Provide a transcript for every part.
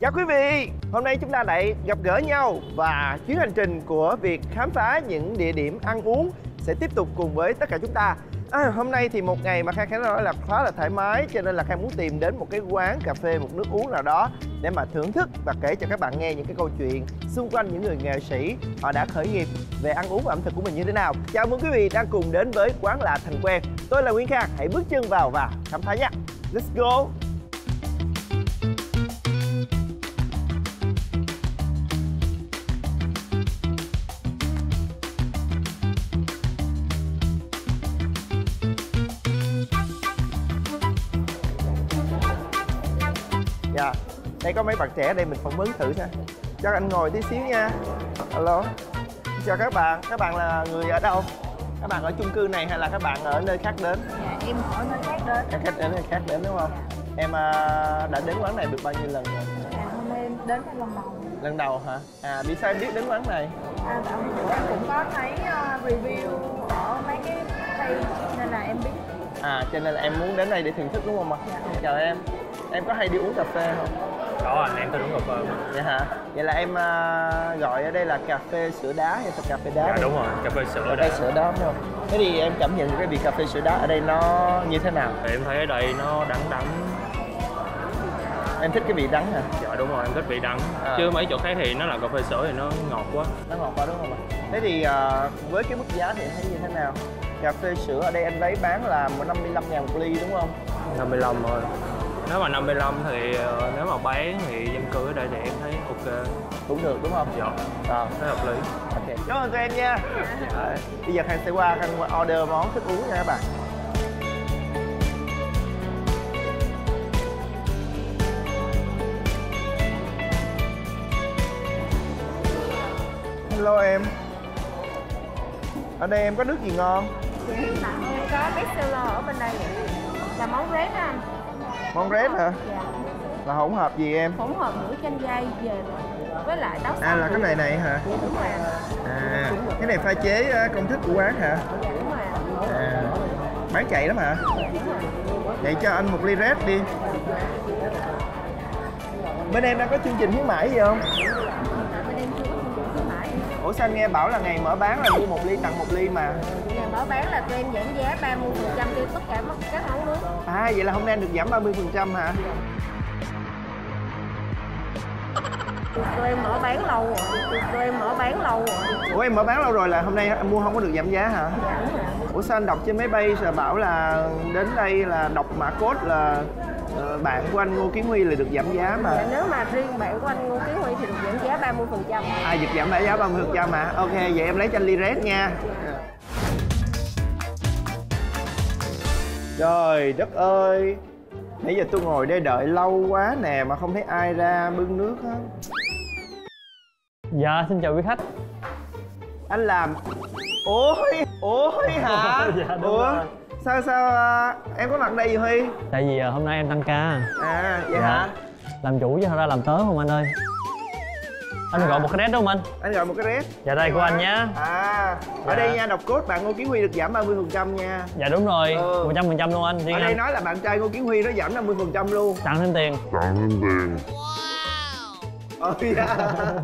Chào quý vị, hôm nay chúng ta lại gặp gỡ nhau và chuyến hành trình của việc khám phá những địa điểm ăn uống sẽ tiếp tục cùng với tất cả chúng ta. Hôm nay thì một ngày mà Khang nói là khá là thoải mái, cho nên là Khang muốn tìm đến một cái quán cà phê, một nước uống nào đó để mà thưởng thức và kể cho các bạn nghe những cái câu chuyện xung quanh những người nghệ sĩ họ đã khởi nghiệp về ăn uống và ẩm thực của mình như thế nào. Chào mừng quý vị đang cùng đến với quán lạ thành quen. Tôi là Nguyên Khang, hãy bước chân vào và khám phá nhé. Let's go! Dạ, đây có mấy bạn trẻ đây, mình phỏng vấn thử xem. Cho anh ngồi tí xíu nha. Alo. Chào các bạn là người ở đâu? Các bạn ở chung cư này hay là các bạn ở nơi khác đến? Dạ, em ở nơi khác đến. Các khách đến nơi khác đến đúng không? Em đã đến quán này được bao nhiêu lần rồi? Dạ, hôm nay em đến lần đầu. Lần đầu hả? Vì sao em biết đến quán này? Tại bữa em cũng có thấy review ở mấy cái page nên là em biết. Cho nên là em muốn đến đây để thưởng thức đúng không ạ? Dạ. Chào em. Em có hay đi uống cà phê không? Có anh, em có uống cà phê. Vậy hả? Vậy là em gọi ở đây là cà phê sữa đá hay là cà phê đá? Dạ đúng rồi, cà phê sữa Cà phê sữa đá đúng không? Thế thì em cảm nhận cái vị cà phê sữa đá ở đây nó như thế nào? Thì em thấy ở đây nó đắng đắng. Em thích cái vị đắng hả? Dạ đúng rồi, em thích vị đắng. Chứ mấy chỗ khác thì nó là cà phê sữa thì nó ngọt quá. Nó ngọt quá đúng không ạ? Thế thì với cái mức giá thì em thấy như thế nào? Cà phê sữa ở đây anh lấy bán là 55.000 một ly đúng không? 55 thôi. Nếu mà 55 thì nếu mà bán thì dân cư ở đây thì em thấy ok. Cũng được đúng không? Dạ, thấy hợp lý. Ok, cảm ơn tụi em nha. Dạ. Bây giờ Khang sẽ qua Khang order món thức uống nha các bạn. Hello em. Ở đây em có nước gì ngon? Hiện tại em có best seller ở bên đây là món red á anh. Món red hả? Dạ. Là hỗn hợp gì em? Hỗn hợp nửa chanh dây về với lại táo xanh. Là cái này hả? Dạ đúng rồi anh. Cái này pha chế công thức của quán hả? Dạ đúng rồi anh. Bán chạy lắm hả? Dạ đúng rồi. Vậy cho anh một ly red đi. Bên em đang có chương trình khuyến mãi gì không? Bên em chưa có chương trình khuyến mãi. Ủa sao anh nghe bảo là ngày mở bán là mua 1 ly tặng 1 ly mà. Ngày mở bán là tụi em giảm giá 30% cho tất cả các món nước. Vậy là hôm nay được giảm 30% hả? Tụi em mở bán lâu rồi. Ủa em mở bán lâu rồi là hôm nay em mua không có được giảm giá hả? Dạ đúng rồi. Ủa sao anh đọc trên máy bay rồi bảo là đến đây là đọc mã code là bạn của anh Ngô Kiến Huy là được giảm giá mà. Dạ, nếu mà riêng bạn của anh Ngô Kiến Huy thì được giảm giá 30%. Được giảm giá 30% mà. Ok, vậy em lấy cho anh ly red nha. Trời đất ơi, nãy giờ tôi ngồi đây đợi lâu quá nè mà không thấy ai ra bưng nước hết. Dạ, xin chào quý khách. Anh làm... Ôi hả? Dạ đúng rồi. Sao em có mặt đây gì Huy? Tại vì hôm nay em tăng ca. Vậy hả? Làm chủ chứ thật ra làm tớ không anh ơi. Anh gọi một cái red đúng không anh? Anh gọi một cái red. Dạ đây của anh nhé. Ở đây nha, đọc code bạn Ngô Kiến Huy được giảm 30% nha. Dạ đúng rồi, 100% luôn anh. Ở đây nói là bạn trai Ngô Kiến Huy nó giảm 50% luôn. Tặng thêm tiền. Wow.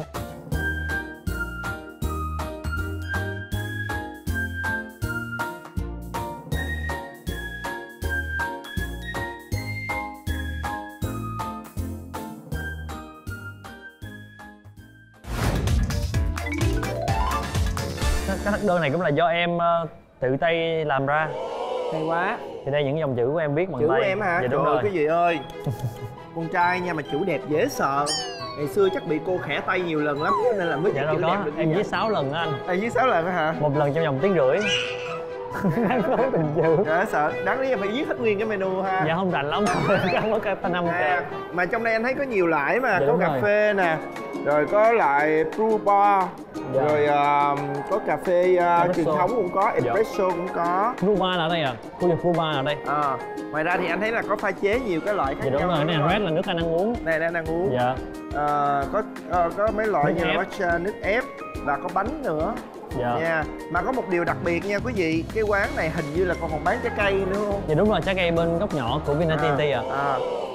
Cái thức đơn này cũng là do em tự tay làm ra. Hay quá. Thì đây những dòng chữ của em viết bằng Chữ tay. của em hả? Dạ đúng Trời rồi. quý vị ơi, con trai nha mà chữ đẹp dễ sợ. Ngày xưa chắc bị cô khẽ tay nhiều lần lắm nên là mới Dạ chữ đâu đẹp có, được. em viết 6 lần á anh. Em viết 6 lần á hả? Một lần trong vòng tiếng rưỡi. Đáng cố tình chữ. Trời sợ, đáng lý em phải viết hết nguyên cái menu ha. Dạ không rành lắm. Không có cái 5 mà trong đây anh thấy có nhiều loại mà, dạ, có cà phê nè, rồi có lại brew bar, dạ. Rồi có cà phê truyền thống cũng có, espresso cũng có. Brew bar là ở đây à? Khu vực brew bar là ở đây. Ngoài ra thì anh thấy là có pha chế nhiều cái loại khác dạ, đúng nhau. rồi, cái này là red là nước anh ăn uống. Này đang uống. Dạ. Có mấy loại nước như ép. là matcha, nước ép và có bánh nữa. Dạ. Nha. Mà có một điều đặc biệt nha quý vị, cái quán này hình như là còn bán trái cây nữa không? Dạ đúng rồi, trái cây bên góc nhỏ của Vinatint à.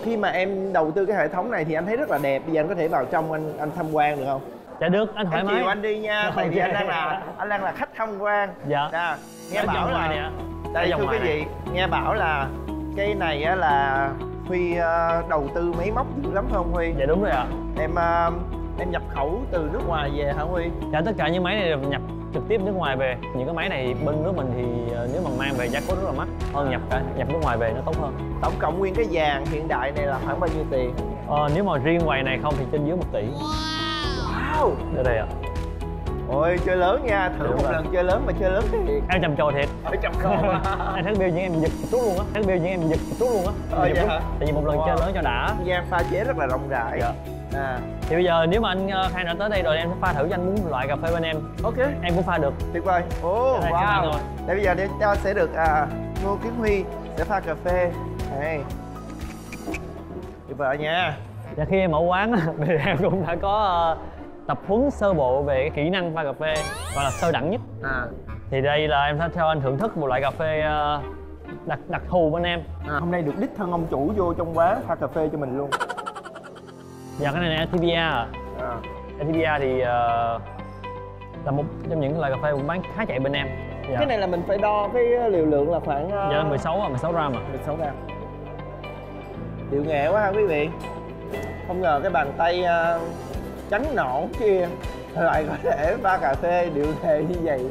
khi mà em đầu tư cái hệ thống này thì anh thấy rất là đẹp. Bây giờ anh có thể vào trong anh tham quan được không? Dạ được, anh thoải Em mái. chiều anh đi nha, tại vì anh đang là khách tham quan. Dạ. Nè, nghe Ở bảo vòng ngoài là này ạ. đây Ở thưa vòng quý ngoài vị, nghe bảo là cái này á là Huy đầu tư máy móc dữ lắm phải không Huy? Dạ đúng rồi ạ. Em nhập khẩu từ nước ngoài về hả Huy? Dạ tất cả những máy này đều nhập trực tiếp nước ngoài về. Những cái máy này bên nước mình thì nếu mà mang về giá cốt rất là mắc hơn nhập nước ngoài về nó tốt hơn. Tổng cộng nguyên cái dàn hiện đại này là khoảng bao nhiêu tiền? Nếu mà riêng quầy này không thì trên dưới 1 tỷ. Wow! Đây đây ạ. Ôi chơi lớn nha, thử Đúng một rồi. lần chơi lớn mà chơi lớn thiệt. Em trầm trồ thiệt. Ở trong con. Anh thấy bill những em giật chút luôn á. Thấy bill những em giật chút luôn á. Vậy hả? Tại vì một lần Wow. chơi lớn cho đã. Gian pha chế rất là rộng rãi. Dạ. À, Thì bây giờ nếu mà anh Khang đã tới đây rồi em sẽ pha thử cho anh muốn loại cà phê bên em. ok. Em cũng pha được. Tuyệt vời. Ồ, Đây, xin wow. mời. Để bây giờ cho sẽ được Ngô Kiến Huy sẽ pha cà phê. Đây. Tuyệt vời nha. Và khi em ở quán á, thì em cũng đã có tập huấn sơ bộ về cái kỹ năng pha cà phê, gọi là sơ đẳng nhất. Thì đây là em sẽ cho anh thưởng thức một loại cà phê đặc thù bên em. Hôm nay được đích thân ông chủ vô trong quán pha cà phê cho mình luôn. Và cái này là Ethiopia. Ethiopia thì là một trong những loại cà phê bán khá chạy bên em. Dạ. Cái này là mình phải đo cái liều lượng là khoảng Dạ 16 gram ạ. 16 gram. Điệu nghệ quá ha quý vị. Không ngờ cái bàn tay trắng nõn kia lại có thể pha cà phê điệu nghệ như vậy.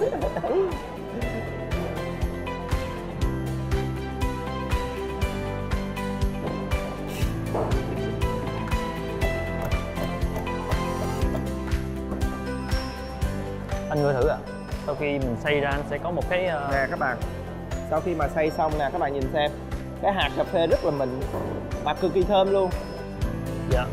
Anh ngửi thử ạ. Sau khi mình xay ra anh sẽ có một cái Nè các bạn, sau khi mà xay xong nè các bạn nhìn xem, cái hạt cà phê rất là mịn mà cực kỳ thơm luôn. Dạ.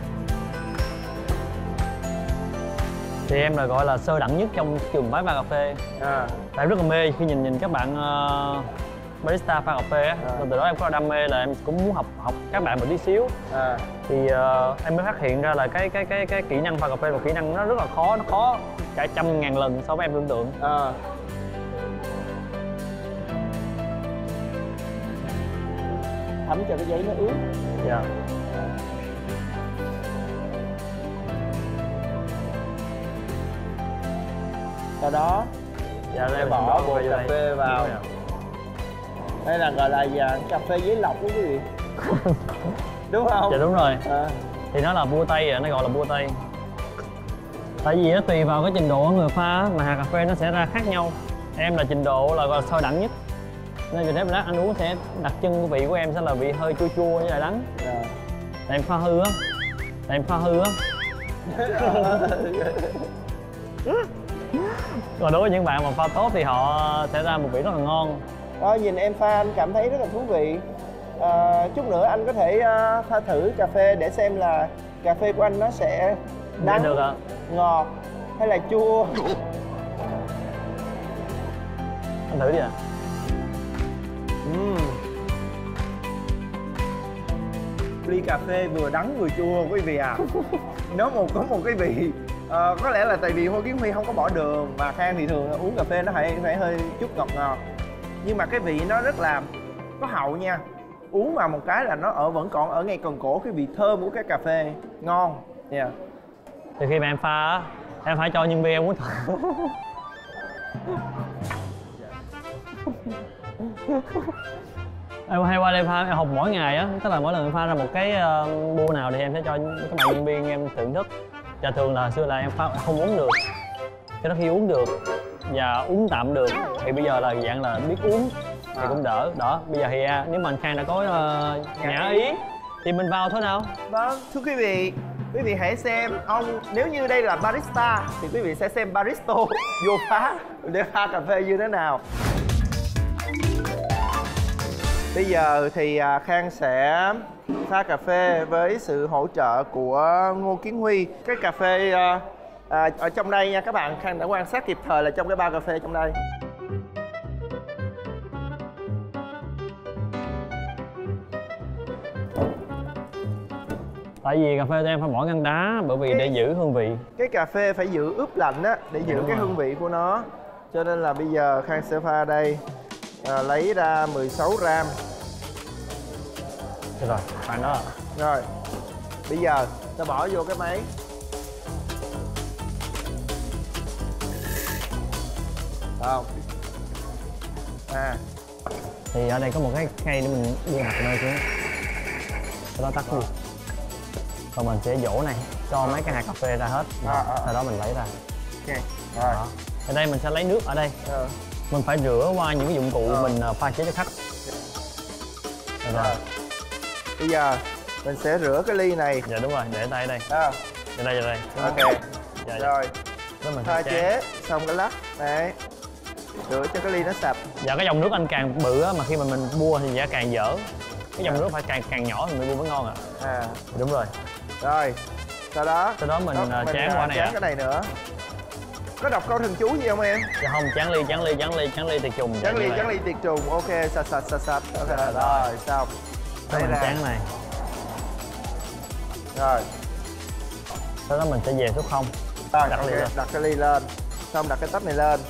Thì em là gọi là sơ đẳng nhất trong trường phái pha cà phê. Tại em rất là mê khi nhìn các bạn barista pha cà phê á. Rồi từ đó em có đam mê là em cũng muốn học các bạn một tí xíu. Thì em mới phát hiện ra là cái kỹ năng pha cà phê là một kỹ năng nó rất là khó, nó khó cả 100.000 lần so với em tưởng tượng. Thấm cho cái giấy nó ướt. Dạ. Sau đó Dạ đây bỏ bột cà phê vào. Đây là gọi là cà phê giấy lọc đó quý vị. Đúng không? Dạ đúng rồi. Thì nó là bua tay, nó gọi là bua tay. Tại vì nó tùy vào cái trình độ của người pha mà hạt cà phê nó sẽ ra khác nhau. Em là trình độ là gọi là sôi đẳng nhất, nên vì thế mà lát ăn uống sẽ đặc trưng vị của em sẽ là vị hơi chua chua với lại đắng. Tại em pha hư á. Còn đối với những bạn mà pha tốt thì họ sẽ ra một vị rất là ngon. Nhìn em pha anh cảm thấy rất là thú vị. Chút nữa anh có thể pha thử cà phê để xem là cà phê của anh nó sẽ đắng, được ạ. ngọt hay là chua. Anh thử đi ạ. Ly cà phê vừa đắng vừa chua quý vị à. Nó có một cái vị có lẽ là tại vì Ngô Kiến Huy không có bỏ đường, mà Khang thì thường uống cà phê nó phải hơi chút ngọt ngọt, nhưng mà cái vị nó rất là có hậu nha. Uống vào một cái là nó vẫn còn ở ngay cần cổ cái vị thơm của cái cà phê ngon. Thì khi mà em pha á, em phải cho nhân viên em uống thử. Em hay qua đây pha, em học mỗi ngày á, tức là mỗi lần em pha ra một cái bua nào thì em sẽ cho các bạn nhân viên em thưởng thức. Và thường là xưa là em pha không uống được, cho đến khi uống được và uống tạm được thì bây giờ là dạng là biết uống thì cũng đỡ. Đó, bây giờ thì nếu mà anh Khang đã có nhã ý thì mình vào thôi nào. Vâng, thưa quý vị hãy xem ông, nếu như đây là barista thì quý vị sẽ xem baristo vô pha để pha cà phê như thế nào. Bây giờ thì Khang sẽ pha cà phê với sự hỗ trợ của Ngô Kiến Huy. Cái cà phê ở trong đây nha các bạn, Khang đã quan sát kịp thời là trong cái bao cà phê trong đây. Tại vì cà phê em phải bỏ ngăn đá bởi vì để giữ hương vị. Cái cà phê phải giữ ướp lạnh á để giữ cái hương vị của nó. Cho nên là bây giờ Khang sẽ pha đây, lấy ra 16 gram. Được rồi, bạn đó. Rồi, bây giờ ta bỏ vô cái máy. Không. Thì ở đây có một cái khay để mình đưa hạt nơi xuống. Sau đó tắt đi. Rồi mình sẽ dỗ này, cho mấy cái hạt cà phê ra hết. Sau đó mình lấy ra. Ok. Rồi. Ở đây mình sẽ lấy nước ở đây. Mình phải rửa qua những cái dụng cụ mình pha chế cho khách. Rồi. Bây giờ mình sẽ rửa cái ly này. Dạ đúng rồi, để tay đây. Để đây. Ok. Dạ. Rồi. Đó mình pha chế xong cái lắc đấy, rửa cho cái ly nó sạch. Dạ cái dòng nước anh càng bự á, mà khi mà mình mua thì giá càng dở. Cái dòng nước phải càng nhỏ thì mình mua mới ngon ạ. Đúng rồi. Rồi sau đó mình tráng qua này tráng cái này nữa. Có đọc câu thần chú gì không em? Dạ không, tráng ly tiệt trùng. Tráng ly tiệt trùng. Ok, sạch. Ok rồi xong. Đây mình tráng này. Rồi. Sau đó mình sẽ về số 0. Rồi, đặt cái ly lên. Xong đặt cái tách này lên.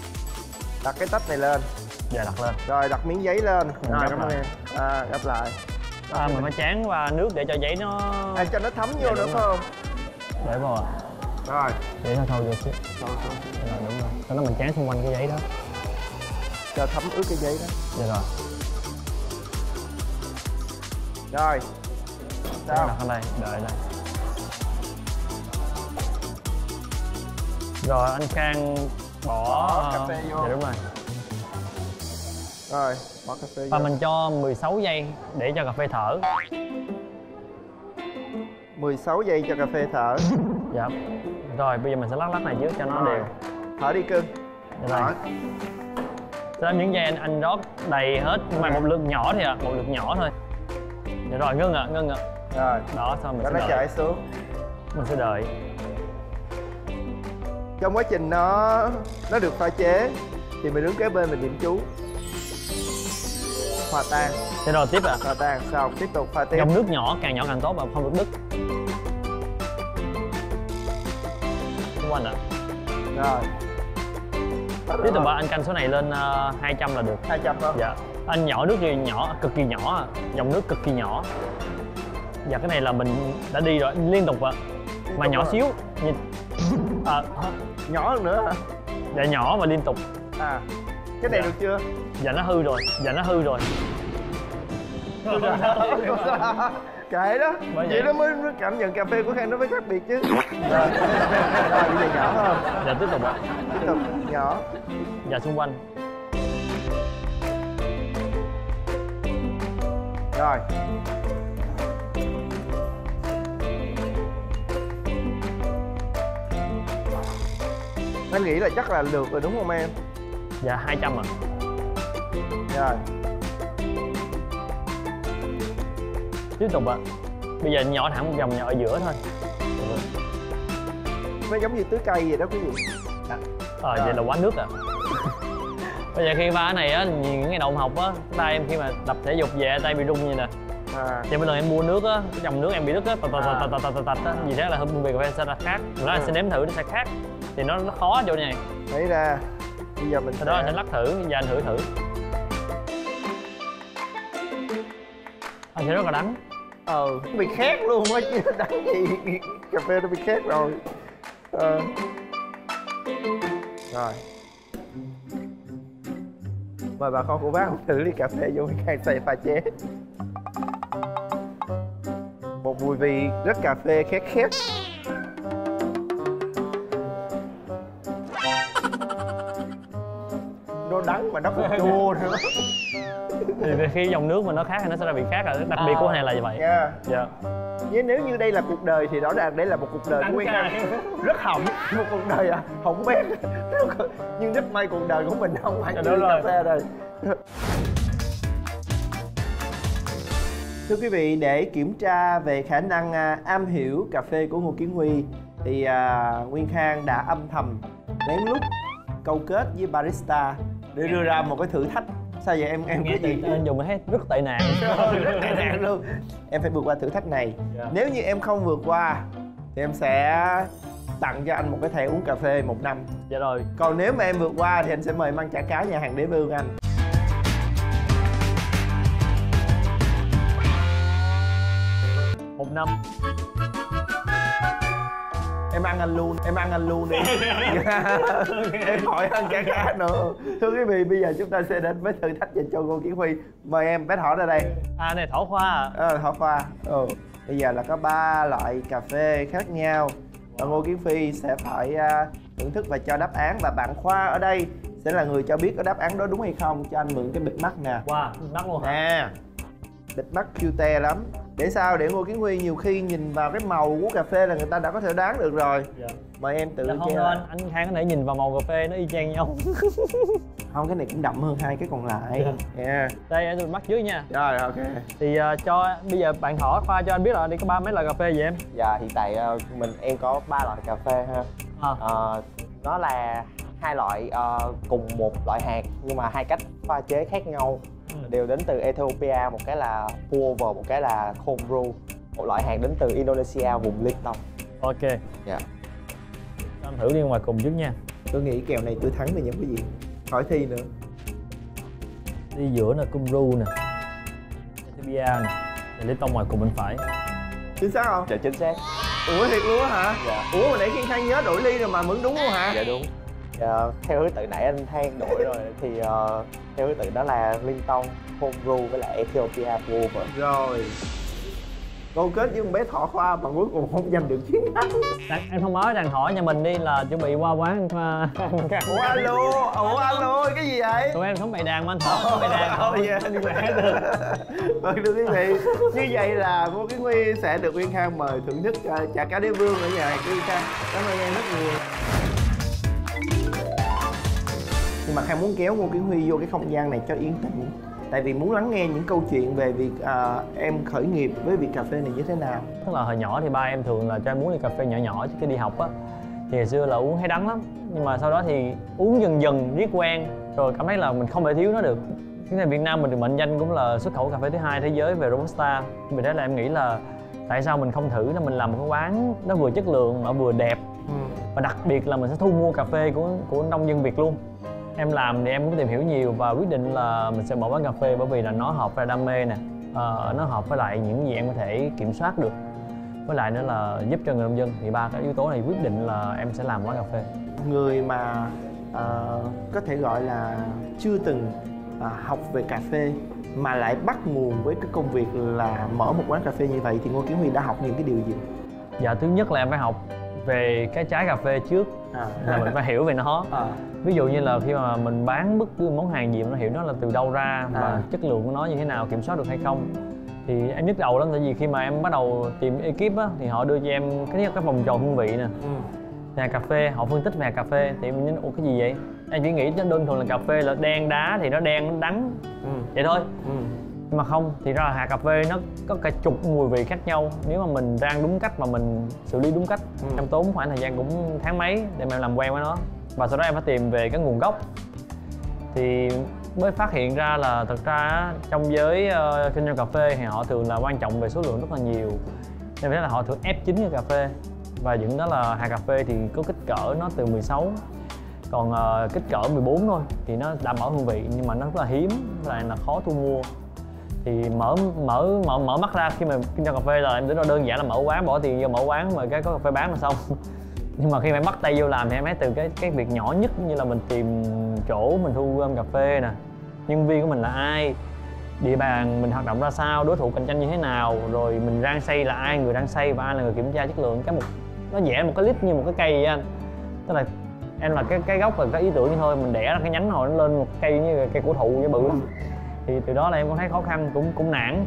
Dạ đặt lên. Rồi đặt miếng giấy lên. Rồi cảm ơn em. Gấp lại. Mình phải tráng qua nước để cho giấy nó cho nó thấm vô nữa phải không? Để vào ạ. Rồi. Để nó thôi vô xíu. Rồi đúng rồi. Sau đó mình tráng xung quanh cái giấy đó. Cho thấm ướt cái giấy đó. Dạ rồi. Rồi. Sao? Đặt ở đây, đợi đây. Rồi anh Khang bỏ cà phê vô. Dạ đúng rồi. Rồi, bỏ cà phê vô. Và mình cho 16 giây để cho cà phê thở. 16 giây cho cà phê thở. Dạ. Rồi bây giờ mình sẽ lắc này trước cho nó đều. Thở đi cưng. Dạ rồi. Sau đó những giây anh rót đầy hết, nhưng mà một lượt nhỏ thì một lượt nhỏ thôi. Dạ rồi, ngưng ạ. Rồi. Đó, xong mình sẽ nó đợi. chảy xuống. Mình sẽ đợi. Trong quá trình nó được pha chế thì mình đứng kế bên mình điểm chú. Hòa tan. Dạ rồi, tiếp ạ. Hòa tan, xong tiếp tục pha tiếp. Dòng nước nhỏ càng tốt và không được đứt. Xung quanh ạ. Rồi. Tiếp tục anh canh số này lên 200 là được. 200 không? Dạ. Anh nhỏ nước thì nhỏ, cực kỳ nhỏ, dòng nước cực kỳ nhỏ. Dạ cái này là mình đã đi rồi, liên tục ạ. Mà nhỏ xíu. Nhìn. Nhỏ hơn nữa hả? Dạ nhỏ mà liên tục. Cái này được chưa? Dạ nó hư rồi. Kệ đó, vậy đó mới cảm nhận cà phê của Khang nó mới khác biệt chứ. Rồi bây giờ nhỏ hơn. Dạ tiếp tục ạ. Tiếp tục nhỏ. Dạ xung quanh. Rồi. Anh nghĩ là chắc là được rồi đúng không em? Dạ 200 ạ. Rồi. Tiếp tục ạ. Bây giờ nhỏ thẳng một vòng nhỏ ở giữa thôi. Nó giống như tưới cây vậy đó quý vị. Vậy là quá nước ạ. Bây giờ khi pha cái này á, những ngày đầu học á, tay em khi mà tập thể dục về tay bị rung như nè. Thì mỗi lần em mua nước á, cái dòng nước em bị đứt á, tạch á, vì thế là hương vị cà phê sẽ là khác. Rồi đó anh sẽ nếm thử nó sẽ khác. Thì nó khó chỗ này. Lấy ra. Bây giờ mình sau đó anh sẽ lắc thử, và anh thử. Anh sẽ rất là đắng. Nó bị khét luôn á chứ đắng gì. Cà phê nó bị khét rồi. Rồi. Mời bà con cô bác thử ly cà phê vô Khang xay pha chế. Một mùi vị rất cà phê khét. Nó đắng mà nó còn chua nữa. Thì khi dòng nước mà nó khác thì nó sẽ ra vị khác rồi. Đặc biệt của cái này là như vậy. Dạ. Nếu như đây là cuộc đời thì rõ ràng đây là một cuộc đời của Nguyên Khang rất hỏng, một cuộc đời hỏng bét. Nhưng rất may cuộc đời của mình không phải như cà phê đây. Thưa quý vị, để kiểm tra về khả năng am hiểu cà phê của Ngô Kiến Huy thì Nguyên Khang đã âm thầm lén lút câu kết với barista để đưa ra một cái thử thách. Sao vậy em nghe cái gì? Anh dùng hết rất tệ nạn. Rất tệ nạn luôn. Em phải vượt qua thử thách này. Nếu như em không vượt qua thì em sẽ tặng cho anh một cái thẻ uống cà phê 1 năm. Dạ rồi. Còn nếu mà em vượt qua thì anh sẽ mời em ăn chả cá nhà hàng Đế Vương anh. 1 năm. Em ăn anh luôn đi. Em hỏi anh cả cá nữa. Thưa quý vị, bây giờ chúng ta sẽ đến với thử thách dành cho Ngô Kiến Huy. Mời em bé Thỏ ra đây. Này Thỏ Khoa à? Thỏ Khoa. Bây giờ là có 3 loại cà phê khác nhau và Ngô Kiến Huy sẽ phải thưởng thức và cho đáp án, và bạn Khoa ở đây sẽ là người cho biết có đáp án đó đúng hay không. Cho anh mượn cái bịt mắt nè. Wow, bịt mắt luôn hả? Bịt mắt cute lắm. Để sao? Để Ngô Kiến Huy nhiều khi nhìn vào cái màu của cà phê là người ta đã có thể đoán được rồi. Dạ. Mời em tự không đâu anh Khang có thể nhìn vào màu cà phê nó y chang nhau. Không, cái này cũng đậm hơn 2 cái còn lại. Đây em bịt mắt trước nha. Rồi, ok. Thì cho bây giờ bạn Thỏ Khoa cho anh biết là đi có mấy loại cà phê vậy em? Dạ hiện tại em có 3 loại cà phê ha. Nó là 2 loại cùng một loại hạt nhưng mà 2 cách pha chế khác nhau, đều đến từ Ethiopia. Một cái là Pulver, một cái là Cold Brew. Một loại hạt đến từ Indonesia, vùng Lipton. Ok. Dạ. Cho anh thử đi ngoài cùng trước nha. Tôi nghĩ kèo này tôi thắng thì giống cái gì? Hỏi thi nữa. Đi giữa là Cold Brew nè, Ethiopia nè, để Lipton ngoài cùng bên phải. Chính xác không? Dạ chính xác. Ủa thiệt luôn á hả? Dạ. Ủa mà nãy Kiên Khang nhớ đổi ly rồi mà vẫn đúng luôn hả? Dạ đúng. Theo thứ tự nãy anh Than đổi rồi thì theo thứ tự đó là Lipton, Cold Brew với lại Ethiopia Pulver. Rồi. Câu kết với con bé Thỏ Khoa mà cuối cùng không giành được chiến thắng. Em thông báo rằng hỏi nhà mình đi là chuẩn bị qua quán Ủa alo, cái gì vậy? tụi em không bày đàn mà anh Thỏ không bày đàn thôi. Vâng thưa quý vị, như vậy là Ngô Kiến Huy sẽ được Uyên Khang mời thưởng thức chả cá đế vương ở nhà Uyên Khang. Cảm ơn em rất nhiều. Nhưng mà Khang muốn kéo Ngô Kiến Huy vô cái không gian này cho yên tĩnh, tại vì muốn lắng nghe những câu chuyện về việc em khởi nghiệp với việc cà phê này như thế nào. Tức là hồi nhỏ thì ba em thường là cho em uống ly cà phê nhỏ nhỏ trước khi đi học á. Thì ngày xưa là uống thấy đắng lắm, nhưng mà sau đó thì uống dần dần riết quen rồi cảm thấy là mình không thể thiếu nó được. Cái này Việt Nam mình được mệnh danh cũng là xuất khẩu cà phê thứ 2 thế giới về Robusta. Vì thế là em nghĩ là tại sao mình không thử là mình làm một cái quán nó vừa chất lượng mà vừa đẹp. Và đặc biệt là mình sẽ thu mua cà phê của nông dân Việt luôn. Em làm thì em cũng tìm hiểu nhiều và quyết định là mình sẽ mở quán cà phê, bởi vì là nó hợp với đam mê nè, nó hợp với lại những gì em có thể kiểm soát được, với lại nữa là giúp cho người nông dân. Thì 3 cái yếu tố này quyết định là em sẽ làm quán cà phê. Người mà có thể gọi là chưa từng học về cà phê mà lại bắt nguồn với cái công việc là mở một quán cà phê như vậy thì Ngô Kiến Huy đã học những cái điều gì? Dạ, thứ nhất là em phải học về cái trái cà phê trước, là mình phải hiểu về nó. Ví dụ như là khi mà mình bán bất cứ món hàng gì, mình hiểu nó là từ đâu ra và chất lượng của nó như thế nào, kiểm soát được hay không. Thì em nhức đầu lắm, tại vì khi mà em bắt đầu tìm ekip á thì họ đưa cho em cái vòng tròn hương vị nè, nhà cà phê, họ phân tích về cà phê thì mình nói ủa cái gì vậy? Em chỉ nghĩ đơn thuần là cà phê là đen đá thì nó đen nó đắng vậy thôi. Nhưng mà không, thì ra là hạt cà phê nó có cả chục mùi vị khác nhau. Nếu mà mình rang đúng cách mà mình xử lý đúng cách, em tốn khoảng thời gian cũng tháng mấy để mà em làm quen với nó. Và sau đó em phải tìm về cái nguồn gốc thì mới phát hiện ra là thật ra trong giới kinh doanh cà phê thì họ thường là quan trọng về số lượng rất là nhiều, nên thế là họ thường ép chín cái cà phê và những đó là hạt cà phê thì có kích cỡ nó từ 16, còn kích cỡ 14 thôi thì nó đảm bảo hương vị, nhưng mà nó rất là hiếm, lại là khó thu mua. Thì mở mắt ra khi mà kinh doanh cà phê là em tưởng đơn giản là mở quán, bỏ tiền vô mở quán mà cái có cà phê bán là xong. Nhưng mà khi mà em bắt tay vô làm thì em thấy từ cái việc nhỏ nhất như là mình tìm chỗ mình thu gom cà phê nè, nhân viên của mình là ai, địa bàn mình hoạt động ra sao, đối thủ cạnh tranh như thế nào, rồi mình rang xay là ai người rang xay và ai là người kiểm tra chất lượng. Nó vẽ một cái list như một cái cây vậy anh, tức là em là cái gốc và cái ý tưởng như thôi, mình đẻ ra cái nhánh hồi nó lên một cây như cây cổ thụ với bự lắm. Thì từ đó là em cũng thấy khó khăn, cũng nản.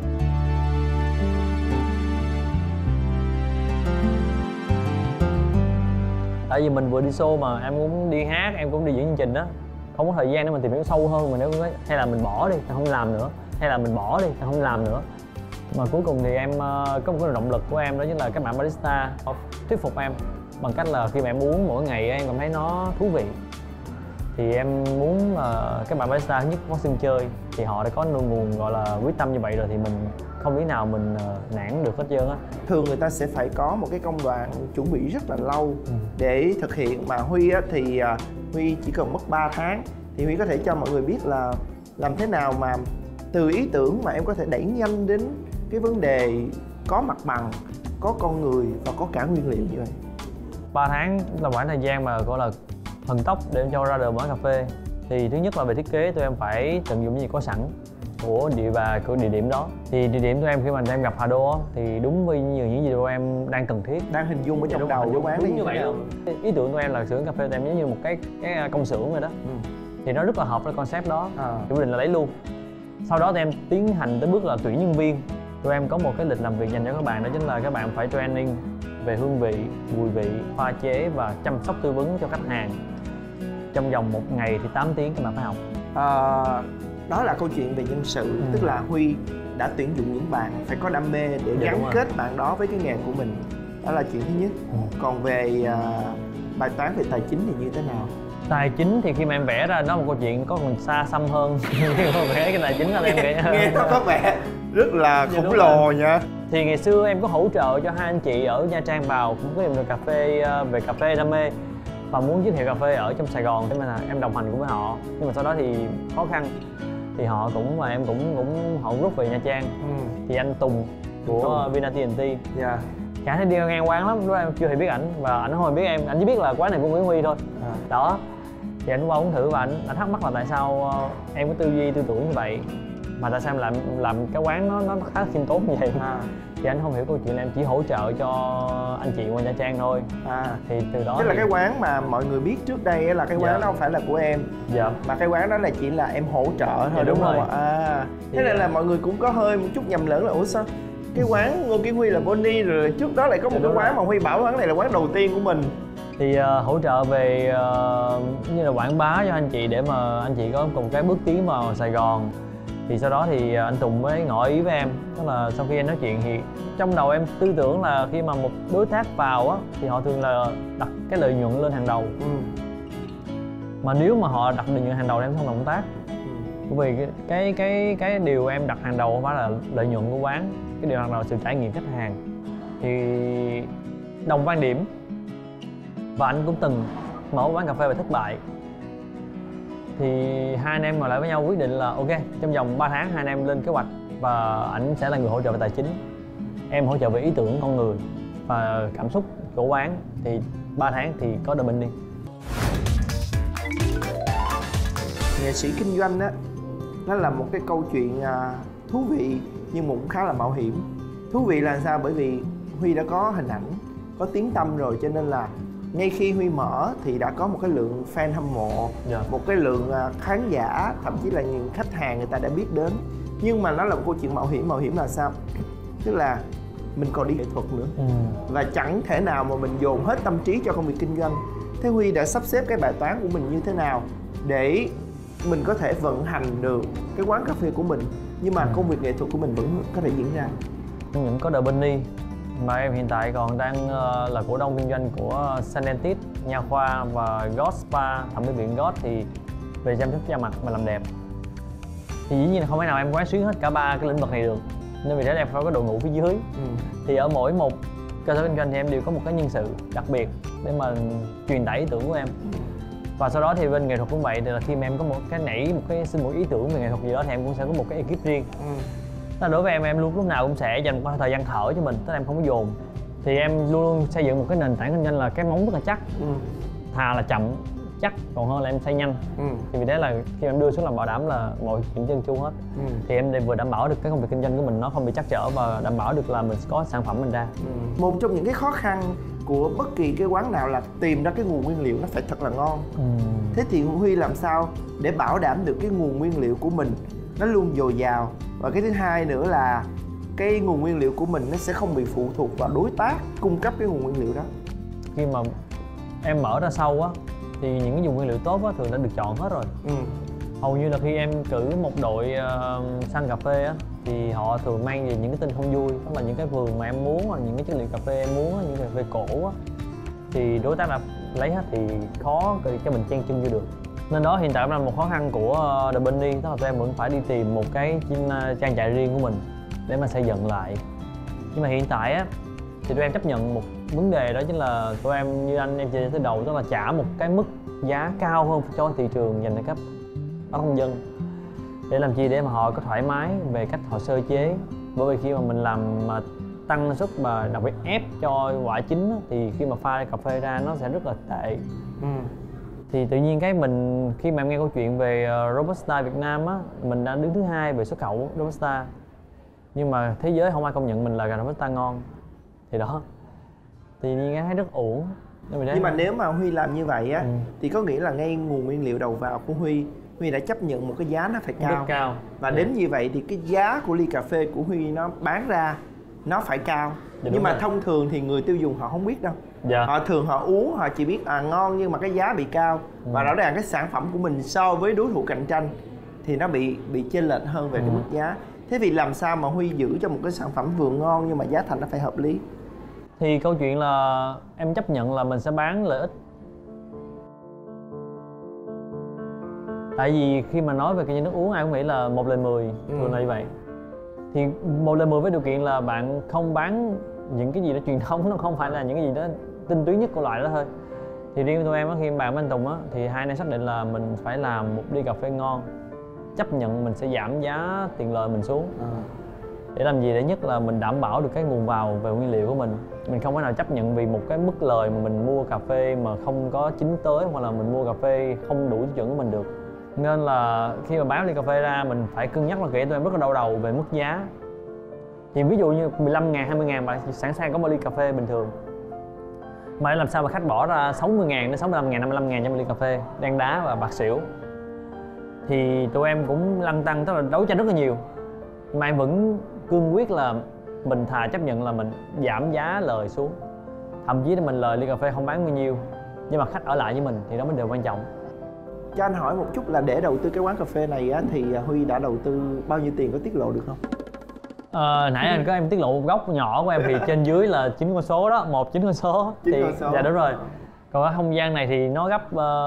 Tại vì mình vừa đi show mà em cũng đi hát, em cũng đi diễn chương trình đó, không có thời gian để mình tìm hiểu sâu hơn. Mình nếu hay là mình bỏ đi, không làm nữa, hay là mình bỏ đi, không làm nữa. Mà cuối cùng thì em có một cái động lực của em đó chính là các bạn barista thuyết phục em bằng cách là khi mà em uống mỗi ngày em cảm thấy nó thú vị. Thì em muốn các bạn barista thứ nhất có sân chơi, thì họ đã có nguồn gọi là quyết tâm như vậy rồi thì mình không lý nào mình nản được hết trơn á. Thường người ta sẽ phải có một cái công đoạn chuẩn bị rất là lâu để thực hiện, mà Huy á, thì Huy chỉ cần mất 3 tháng. Thì Huy có thể cho mọi người biết là làm thế nào mà từ ý tưởng mà em có thể đẩy nhanh đến cái vấn đề có mặt bằng, có con người và có cả nguyên liệu như vậy? 3 tháng là khoảng thời gian mà gọi là thần tốc để em cho ra đời mở cà phê. Thì thứ nhất là về thiết kế tụi em phải tận dụng những gì có sẵn của địa điểm đó. Thì địa điểm tụi em khi mà em gặp Hà Đô á, thì đúng với những gì tụi em đang cần thiết. Đang hình dung ở trong đầu của quán đúng như vậy luôn. Ý tưởng tụi em là xưởng cà phê tụi em giống như một cái công xưởng rồi đó. Thì nó rất là hợp với concept đó. Thì quyết định là lấy luôn. Sau đó tụi em tiến hành tới bước là tuyển nhân viên. Tụi em có một cái lịch làm việc dành cho các bạn, đó chính là các bạn phải training về hương vị, mùi vị, pha chế và chăm sóc tư vấn cho khách hàng. Trong vòng 1 ngày thì 8 tiếng các bạn phải học. Đó là câu chuyện về nhân sự, tức là Huy đã tuyển dụng những bạn phải có đam mê để gắn kết bạn đó với cái nghề của mình. Đó là chuyện thứ nhất. Còn về bài toán về tài chính thì như thế nào? Tài chính thì khi mà em vẽ ra nó một câu chuyện có còn xa xăm hơn. Khi mà vẽ cái tài chính là em vẽ nghe nó có vẻ rất là khổng lồ nha. Thì ngày xưa em có hỗ trợ cho 2 anh chị ở Nha Trang vào cũng có tìm được cà phê về cà phê đam mê và muốn giới thiệu cà phê ở trong Sài Gòn, thế mà là em đồng hành cùng với họ. Nhưng mà sau đó thì khó khăn thì họ cũng và em cũng họ rút về Nha Trang. Thì anh Tùng của Vina TNT cả thấy đi ngang quán lắm, lúc em chưa hề biết ảnh và ảnh không hề biết em, ảnh chỉ biết là quán này của Nguyễn Huy thôi. Đó thì anh qua uống thử và anh thắc mắc là tại sao em có tư duy tư tưởng như vậy mà tại sao em làm cái quán nó khá khiêm tốn như vậy. Thì anh không hiểu câu chuyện là em chỉ hỗ trợ cho anh chị qua Nha Trang thôi. Thì từ đó tức là cái quán mà mọi người biết trước đây là cái quán đó không phải là của em, mà cái quán đó là chỉ là em hỗ trợ thôi, đúng không ạ? Thế nên là mọi người cũng có hơi một chút nhầm lẫn là ủa sao cái quán Ngô Kiến Huy là Bonnie rồi trước đó lại có một cái quán mà Huy bảo quán này là quán đầu tiên của mình. Thì hỗ trợ về như là quảng bá cho anh chị để mà anh chị có cùng cái bước tiến vào Sài Gòn. Thì sau đó thì anh Tùng mới ngỏ ý với em, tức là sau khi em nói chuyện thì trong đầu em tư tưởng là khi mà một đối tác vào á thì họ thường là đặt cái lợi nhuận lên hàng đầu. Mà nếu mà họ đặt lợi nhuận hàng đầu em không động tác. Bởi vì cái điều em đặt hàng đầu không phải là lợi nhuận của quán, cái điều hàng đầu là sự trải nghiệm khách hàng. Thì đồng quan điểm và anh cũng từng mở quán cà phê và thất bại. Thì hai anh em ngồi lại với nhau quyết định là ok, trong vòng 3 tháng hai anh em lên kế hoạch và ảnh sẽ là người hỗ trợ về tài chính, em hỗ trợ về ý tưởng con người và cảm xúc của quán. Thì 3 tháng thì có The Bunny. Nghệ sĩ kinh doanh á, nó là một cái câu chuyện thú vị nhưng cũng khá là mạo hiểm. Thú vị là sao? Bởi vì Huy đã có hình ảnh, có tiếng tăm rồi, cho nên là ngay khi Huy mở thì đã có một cái lượng fan hâm mộ, một cái lượng khán giả, thậm chí là những khách hàng người ta đã biết đến. Nhưng mà nó là một câu chuyện mạo hiểm là sao? Tức là mình còn đi nghệ thuật nữa và chẳng thể nào mà mình dồn hết tâm trí cho công việc kinh doanh. Thế Huy đã sắp xếp cái bài toán của mình như thế nào để mình có thể vận hành được cái quán cà phê của mình nhưng mà công việc nghệ thuật của mình vẫn có thể diễn ra? Những có The Bunny mà em hiện tại còn đang là cổ đông kinh doanh của Sanentis, nha khoa và God Spa, thẩm mỹ viện God thì về chăm sóc da mặt và làm đẹp. Thì dĩ nhiên là không thể nào em quán xuyến hết cả 3 cái lĩnh vực này được, nên vì thế em phải có đội ngũ phía dưới. Thì ở mỗi một cơ sở kinh doanh thì em đều có một cái nhân sự đặc biệt để mà truyền tải ý tưởng của em. Và sau đó thì bên nghệ thuật cũng vậy, thì là khi mà em có một cái xin một ý tưởng về nghệ thuật gì đó thì em cũng sẽ có một cái ekip riêng. Đối với em lúc nào cũng sẽ dành một thời gian thở cho mình, tức là em không có dồn. Thì em luôn luôn xây dựng một cái nền tảng kinh doanh là cái móng rất là chắc. Thà là chậm chắc còn hơn là em xây nhanh. Thì vì thế là khi em đưa xuống làm bảo đảm là mọi chuyện chân chu hết. Thì em vừa đảm bảo được cái công việc kinh doanh của mình nó không bị trắc trở và đảm bảo được là mình có sản phẩm mình ra. Một trong những cái khó khăn của bất kỳ cái quán nào là tìm ra cái nguồn nguyên liệu nó phải thật là ngon. Thế thì Huy làm sao để bảo đảm được cái nguồn nguyên liệu của mình nó luôn dồi dào? Và cái thứ hai nữa là cái nguồn nguyên liệu của mình nó sẽ không bị phụ thuộc vào đối tác cung cấp cái nguồn nguyên liệu đó. Khi mà em mở ra sau á thì những cái dùng nguyên liệu tốt á thường đã được chọn hết rồi. Hầu như là khi em cử một đội săn cà phê á thì họ thường mang về những cái tin không vui, đó là những cái vườn mà em muốn hoặc những cái chất liệu cà phê em muốn, những cà phê cổ á thì đối tác đã lấy hết thì khó cho mình chen chân vô được. Nên đó hiện tại là một khó khăn của The Bunny, tức là tụi em vẫn phải đi tìm một cái trang trại riêng của mình để mà xây dựng lại. Nhưng mà hiện tại á thì tụi em chấp nhận một vấn đề, đó chính là tụi em như em chia từ đầu, tức là trả một cái mức giá cao hơn cho thị trường dành cho các công dân. Để làm chi? Để mà họ có thoải mái về cách họ sơ chế. Bởi vì khi mà mình làm tăng năng suất và đặc biệt ép cho quả chín á, thì khi mà pha cà phê ra nó sẽ rất là tệ. Thì tự nhiên cái mình khi mà em nghe câu chuyện về Robusta Việt Nam á, mình đã đứng thứ 2 về xuất khẩu Robusta, nhưng mà thế giới không ai công nhận mình là Robusta ngon. Thì đó, thì nhiên thấy rất uổng. Nhưng mà nếu mà Huy làm như vậy á thì có nghĩa là ngay nguồn nguyên liệu đầu vào của Huy đã chấp nhận một cái giá nó phải cao. Và đến như vậy thì cái giá của ly cà phê của Huy nó bán ra nó phải cao. Nhưng mà thông thường thì người tiêu dùng họ không biết đâu. Họ thường họ uống họ chỉ biết ngon nhưng mà cái giá bị cao. Và rõ ràng cái sản phẩm của mình so với đối thủ cạnh tranh thì nó bị chênh lệch hơn về cái mức giá. Thế vì làm sao mà Huy giữ cho một cái sản phẩm vừa ngon nhưng mà giá thành nó phải hợp lý? Thì câu chuyện là em chấp nhận là mình sẽ bán lợi ích. Tại vì khi mà nói về cái nước uống ai cũng nghĩ là 1 lời 10, thường là như vậy. Thì 1 lời 10 với điều kiện là bạn không bán những cái gì đó truyền thống, nó không phải là những cái gì đó tinh túy nhất của loại đó thôi. Thì riêng tụi em á, khi bàn với anh Tùng á, thì hai anh em xác định là mình phải làm một ly cà phê ngon, chấp nhận mình sẽ giảm giá tiền lời mình xuống. Để làm gì? Để nhất là mình đảm bảo được cái nguồn vào về nguyên liệu của mình. Mình không thể nào chấp nhận vì một cái mức lời mà mình mua cà phê mà không có chín tới, hoặc là mình mua cà phê không đủ tiêu chuẩn của mình được. Nên là khi mà bán ly cà phê ra mình phải cân nhắc là kỹ, tụi em rất là đau đầu về mức giá. Thì ví dụ như 15.000, 20.000 bạn sẵn sàng có một ly cà phê bình thường. Mà để làm sao mà khách bỏ ra 60.000 đến 65.000, 55.000 cho một ly cà phê đen đá và bạc xỉu. Thì tụi em cũng lăn tăn, tức là đấu tranh rất là nhiều. Mà em vẫn cương quyết là mình thà chấp nhận là mình giảm giá lời xuống. Thậm chí là mình lời ly cà phê không bán bao nhiêu, nhưng mà khách ở lại với mình thì đó mới điều quan trọng. Cho anh hỏi một chút là để đầu tư cái quán cà phê này á, thì Huy đã đầu tư bao nhiêu tiền, có tiết lộ được không? Nãy anh có em tiết lộ một góc nhỏ của em thì trên dưới là 9 con số đó, 9 con số. Dạ đúng rồi. Còn ở không gian này thì nó gấp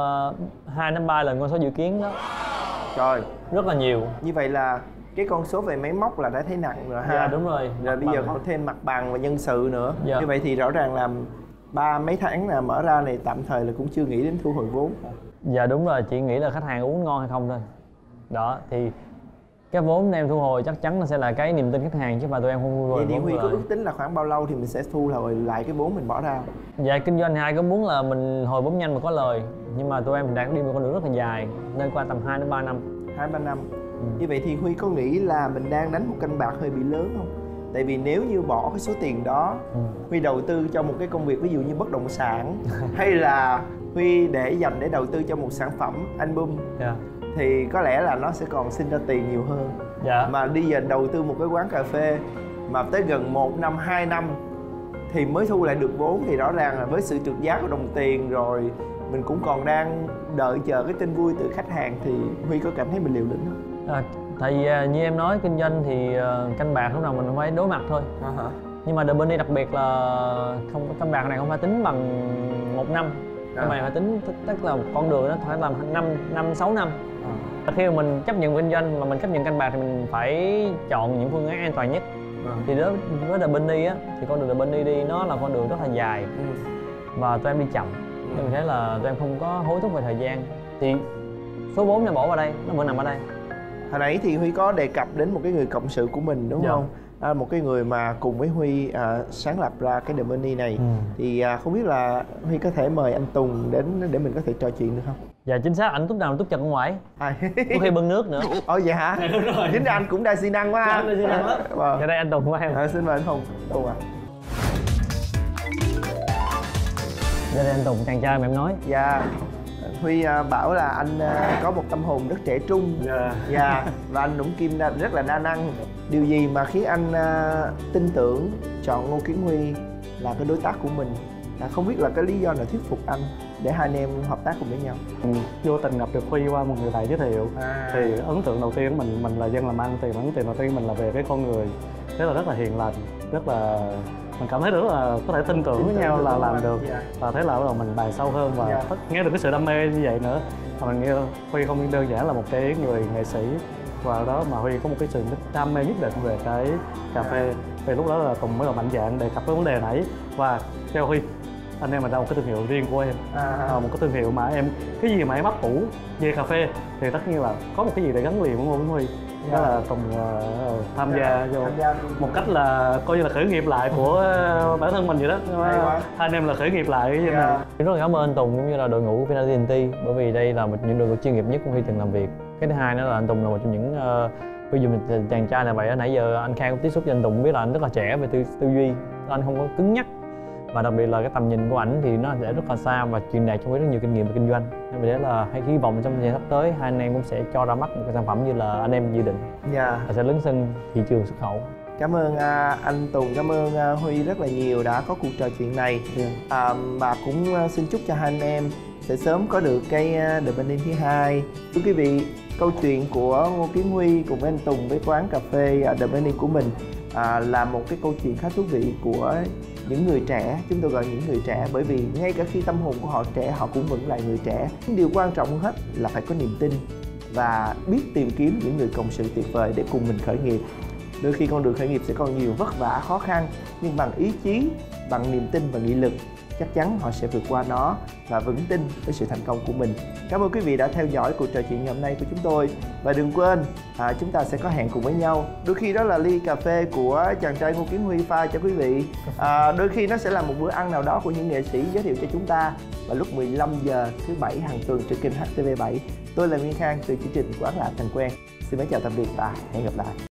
2 đến 3 lần con số dự kiến đó. Trời, rất là nhiều. Như vậy là cái con số về máy móc là đã thấy nặng rồi ha. Dạ đúng rồi. Rồi bây giờ còn thêm mặt bằng và nhân sự nữa. Như vậy thì rõ ràng là mấy tháng là mở ra này tạm thời là cũng chưa nghĩ đến thu hồi vốn. Dạ đúng rồi, chỉ nghĩ là khách hàng uống ngon hay không thôi. Đó thì cái vốn em thu hồi chắc chắn là sẽ là cái niềm tin khách hàng chứ mà tụi em không thu hồi. Vậy thì Huy có ước tính là khoảng bao lâu thì mình sẽ thu hồi lại cái vốn mình bỏ ra? Dạ kinh doanh ai có muốn là mình hồi vốn nhanh mà có lời, nhưng mà tụi em đã đi một con đường rất là dài nên qua tầm 2 đến 3 năm. 2-3 năm. Như vậy thì Huy có nghĩ là mình đang đánh một canh bạc hơi bị lớn không? Tại vì nếu như bỏ cái số tiền đó Huy đầu tư cho một cái công việc ví dụ như bất động sản hay là Huy để dành để đầu tư cho một sản phẩm album thì có lẽ là nó sẽ còn sinh ra tiền nhiều hơn. Mà đi giờ đầu tư một cái quán cà phê mà tới gần 1 năm, 2 năm thì mới thu lại được vốn, thì rõ ràng là với sự trượt giá của đồng tiền rồi mình cũng còn đang đợi chờ cái tin vui từ khách hàng thì Huy có cảm thấy mình liều lĩnh không? Tại vì như em nói kinh doanh thì canh bạc lúc nào mình phải đối mặt thôi. Nhưng mà The Bunny đặc biệt là không, canh bạc này không phải tính bằng 1 năm. Cái này phải tính tức là con đường nó phải làm 5-6 năm. Khi mà mình chấp nhận kinh doanh mà mình chấp nhận canh bạc thì mình phải chọn những phương án an toàn nhất. Thì đối với The Bunny á, thì con đường The Bunny đi nó là con đường rất là dài và tụi em đi chậm. Nên mình thấy là tụi em không có hối thúc về thời gian. Thì số vốn này bỏ vào đây, nó vẫn nằm ở đây. Hồi nãy thì Huy có đề cập đến một cái người cộng sự của mình đúng không? Một cái người mà cùng với Huy sáng lập ra cái The Bunny này. Thì không biết là Huy có thể mời anh Tùng đến để mình có thể trò chuyện được không? Dạ chính xác, anh lúc nào túc chân ở ngoài. Có khi bưng nước nữa. Ồ vậy hả? Đúng rồi. Chính ra anh cũng đa xi năng quá ha. Đa xi năng lắm. Dạ đây anh Tùng của em. Xin mời anh Tùng. Dạ đây anh Tùng, chàng trai mà em nói. Dạ. Huy bảo là anh có một tâm hồn rất trẻ trung. Và anh cũng kim rất là đa năng. Điều gì mà khiến anh tin tưởng chọn Ngô Kiến Huy là cái đối tác của mình? Không biết là cái lý do nào thuyết phục anh để hai anh em hợp tác cùng với nhau? Vô tình gặp được Huy qua một người bạn giới thiệu. Thì ấn tượng đầu tiên của mình là dân làm ăn, thì ấn tượng đầu tiên mình là về cái con người. Thế là rất là hiền lành, rất là mình cảm thấy rất là có thể tin tưởng với nhau là làm được. Và thế là bắt đầu mình bàn sâu hơn và nghe được cái sự đam mê như vậy nữa. Và mình nghĩ Huy không đơn giản là một cái người nghệ sĩ, và đó mà Huy có một cái sự đam mê nhất định về cái cà phê. Vì lúc đó là Tùng mới là mạnh dạn đề cập cái vấn đề này và theo Huy anh em mình ra một cái thương hiệu riêng của em. Một cái thương hiệu mà em cái gì mà em ấp ủ về cà phê thì tất nhiên là có một cái gì để gắn liền với Ngô Kiến Huy. đó là Tùng tham gia vô một cách là coi như là khởi nghiệp lại của bản thân mình vậy đó. Hai anh em là khởi nghiệp lại cái này. Rất là cảm ơn anh Tùng cũng như là đội ngũ của Vinality TNT, bởi vì đây là một những đội ngũ chuyên nghiệp nhất của Huy từng làm việc. Cái thứ hai nữa là anh Tùng là một trong những ví dụ như chàng trai này vậy, nãy giờ anh Khang cũng tiếp xúc với anh Tùng biết là anh rất là trẻ về tư duy, anh không có cứng nhắc, và đặc biệt là cái tầm nhìn của ảnh thì nó sẽ rất là xa và truyền đạt cho rất nhiều kinh nghiệm về kinh doanh. Nên vì thế là hãy hy vọng trong thời gian sắp tới hai anh em cũng sẽ cho ra mắt một cái sản phẩm như là anh em dự định và sẽ lấn sân thị trường xuất khẩu. Cảm ơn anh Tùng, cảm ơn Huy rất là nhiều đã có cuộc trò chuyện này. Và cũng xin chúc cho hai anh em sẽ sớm có được cái The Beginning thứ hai. Thưa quý vị, câu chuyện của Ngô Kiến Huy cùng với anh Tùng với quán cà phê The Beginning của mình là một cái câu chuyện khá thú vị của những người trẻ. Chúng tôi gọi những người trẻ bởi vì ngay cả khi tâm hồn của họ trẻ, họ cũng vẫn là người trẻ. Điều quan trọng hơn hết là phải có niềm tin và biết tìm kiếm những người cộng sự tuyệt vời để cùng mình khởi nghiệp. Đôi khi con đường khởi nghiệp sẽ còn nhiều vất vả, khó khăn, nhưng bằng ý chí, bằng niềm tin và nghị lực, chắc chắn họ sẽ vượt qua nó và vững tin với sự thành công của mình. Cảm ơn quý vị đã theo dõi cuộc trò chuyện ngày hôm nay của chúng tôi. Và đừng quên, chúng ta sẽ có hẹn cùng với nhau. Đôi khi đó là ly cà phê của chàng trai Ngô Kiến Huy pha cho quý vị. Đôi khi nó sẽ là một bữa ăn nào đó của những nghệ sĩ giới thiệu cho chúng ta vào lúc 15 giờ thứ Bảy hàng tuần trên kênh HTV7. Tôi là Nguyên Khang từ chương trình Quán Lạ Thành Quen. Xin mến chào tạm biệt và hẹn gặp lại.